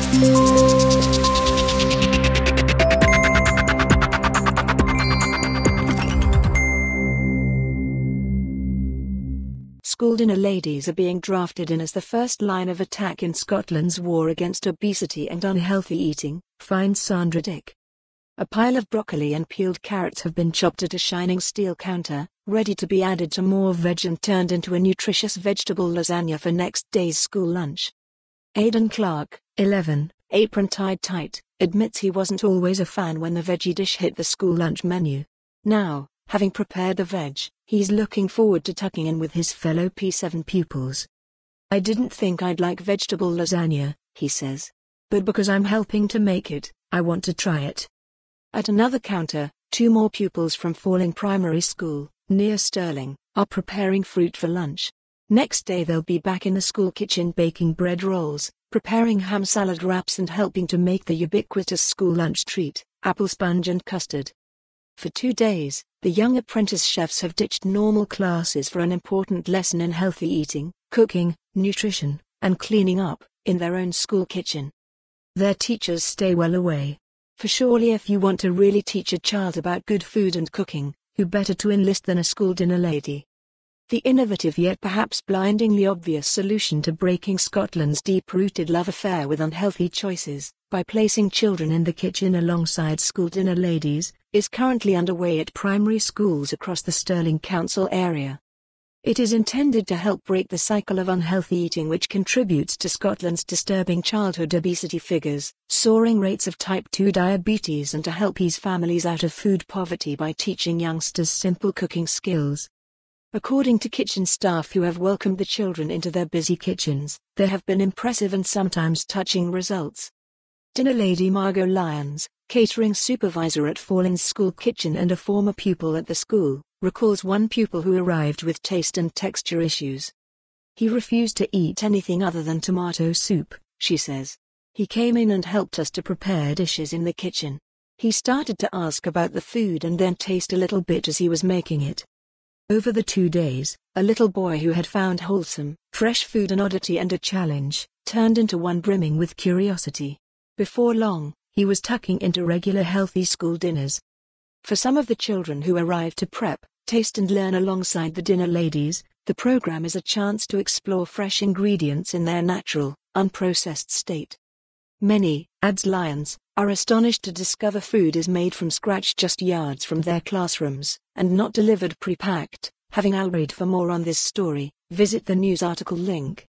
School dinner ladies are being drafted in as the first line of attack in Scotland's war against obesity and unhealthy eating, finds Sandra Dick. A pile of broccoli and peeled carrots have been chopped at a shining steel counter, ready to be added to more veg and turned into a nutritious vegetable lasagna for next day's school lunch. Ayden Clark, 11, apron tied tight, admits he wasn't always a fan when the veggie dish hit the school lunch menu. Now, having prepared the veg, he's looking forward to tucking in with his fellow P7 pupils. "I didn't think I'd like vegetable lasagna," he says. "But because I'm helping to make it, I want to try it." At another counter, 2 more pupils from Fallin Primary School, near Stirling, are preparing fruit for lunch. Next day they'll be back in the school kitchen baking bread rolls, preparing ham salad wraps and helping to make the ubiquitous school lunch treat, apple sponge and custard. For 2 days, the young apprentice chefs have ditched normal classes for an important lesson in healthy eating, cooking, nutrition, and cleaning up, in their own school kitchen. Their teachers stay well away. For surely if you want to really teach a child about good food and cooking, who better to enlist than a school dinner lady? The innovative yet perhaps blindingly obvious solution to breaking Scotland's deep-rooted love affair with unhealthy choices, by placing children in the kitchen alongside school dinner ladies, is currently underway at primary schools across the Stirling Council area. It is intended to help break the cycle of unhealthy eating which contributes to Scotland's disturbing childhood obesity figures, soaring rates of type 2 diabetes, and to help ease families out of food poverty by teaching youngsters simple cooking skills. According to kitchen staff who have welcomed the children into their busy kitchens, there have been impressive and sometimes touching results. Dinner lady Margot Lyons, catering supervisor at Fallin's school kitchen and a former pupil at the school, recalls one pupil who arrived with taste and texture issues. "He refused to eat anything other than tomato soup," she says. "He came in and helped us to prepare dishes in the kitchen. He started to ask about the food and then taste a little bit as he was making it." Over the 2 days, a little boy who had found wholesome, fresh food an oddity and a challenge, turned into one brimming with curiosity. Before long, he was tucking into regular healthy school dinners. For some of the children who arrive to prep, taste and learn alongside the dinner ladies, the program is a chance to explore fresh ingredients in their natural, unprocessed state. Many, adds Lyons, are astonished to discover food is made from scratch just yards from their classrooms, and not delivered pre-packed. Having read for more on this story, visit the news article link.